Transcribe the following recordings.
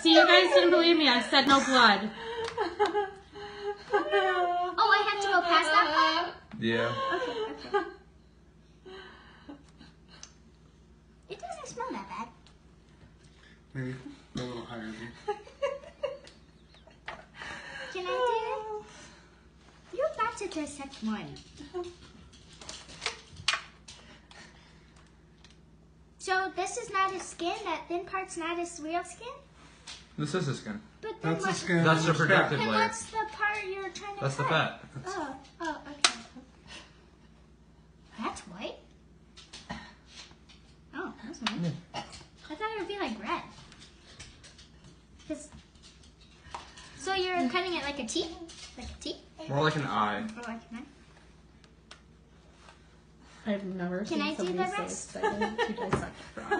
See, you guys didn't believe me. I said no blood. Oh, I have to go past that part? Yeah. Okay. It doesn't smell that bad. Maybe a little higher. Can I do it? You're about to dissect one. So this is not his skin? That thin part's not his real skin? This is the skin. But then That's the skin. That's the protective Then layer. what's the part you're trying to That's the cut? fat. Oh, okay. That's white? Oh, that's nice. Yeah. I thought it would be like red. So you're cutting it like a T? Like a T? More like an eye. Or like an eye? I've never Can I seen do somebody the so rest? excited to dissect a frog.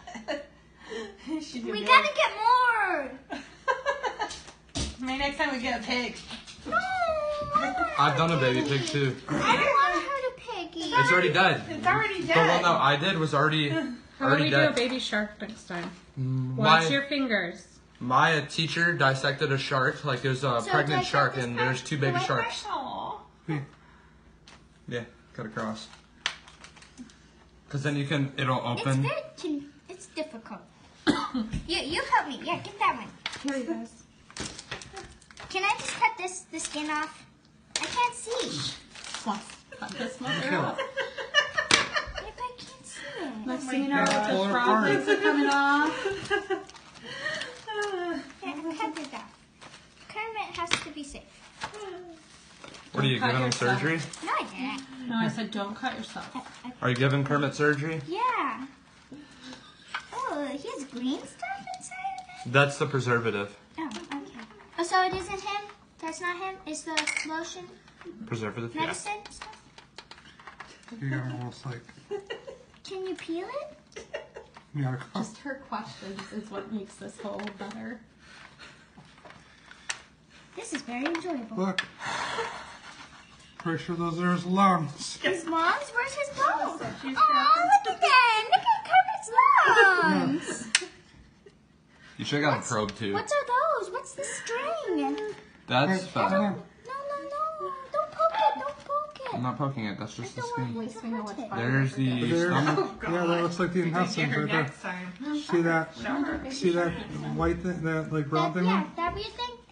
We gotta get more! Maybe next time we get a pig. No! I've done a baby pig too. I don't want to hurt a piggy. It's already dead. It's already The dead. one that I did was already How about we do a dead. baby shark next time? Watch your fingers. My teacher dissected a shark, like there's a So pregnant dissect shark, this and part? there's 2 baby The white sharks. Aw. Yeah, cut across. Cause then you can, it'll It's open. very, it's difficult. you help me. Yeah, give that one. Here you guys. Can I just cut the skin off? I can't see. Cut this mother Kill off. it. If I can't see it. Next thing you know, God. the Pull it frog apart. legs are coming off. Yeah, I cut it off. Kermit has to be safe. What are you Cut giving him yourself. surgery? No, I didn't. No, I said don't cut yourself. Are you giving Kermit surgery? Yeah. Oh, he has green stuff inside of it? That's the preservative. Oh, okay. Oh, so it isn't him? That's not him? It's the lotion, Preservative, yeah. medicine stuff? You got almost like, Can you peel it? you got a cup. Just her questions is what makes this whole better. This is very enjoyable. Look. Pretty sure those are his lungs. His lungs? Where's his bones? she's Oh, look at them! Look at Kermit's lungs! You should have got a probe too. What are those? What's the string? That's Hey, fat. No. Don't poke it. Don't poke it. I'm not poking it, that's just the skin. Wasting how much fire. There's the There. stomach. Yeah, that looks like the Get intestines her right there. next time. See that? See that white thing, that like brown thing? Yeah, there? that weird thing?